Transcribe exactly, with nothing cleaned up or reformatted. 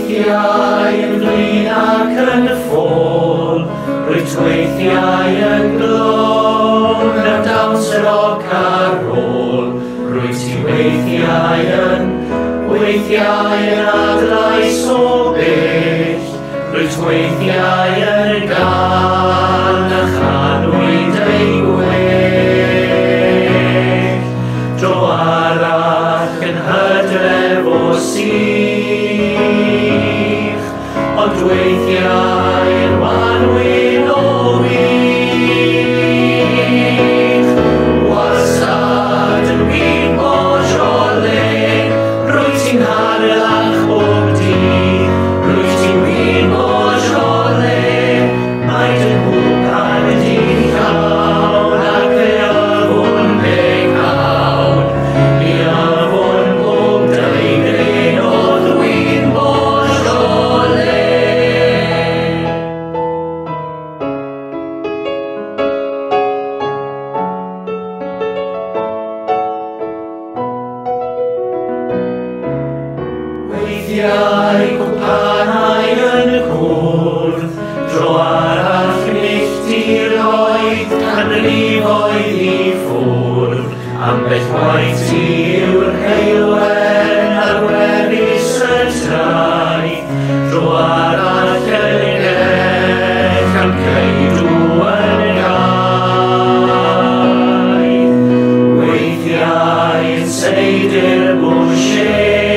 weithiau yn flin ac yn ffôl, rwyt weithiau yn glôn, y dawns roc ar ôl, rwyt ti weithiau yn, weithiau yn adlais o bell, rwyt weithiau yn gan a chanwyd ei gwell. Dro arall yn hydref o sych, ond weithiau yn wanwyn o wych. Wastad yn Gwin Beaujolais, rwyt ti'n harlach bob dydd, rwyt ti'n Gwin Beaujolais, mae dy nghwpan y dydd llawn ac fe afon Bechgyn, i afon bob deugen o Gwin Beaujolais. Weithiau cwpanau yn cwrdd, dro arall milltiroedd, canrifoedd i ffwrdd, ambell waith ti yw'r heilwen ar weddill y traeth, dro arall yn gell am ceidw yn gaeth. Weithiau yn seidr bwysig,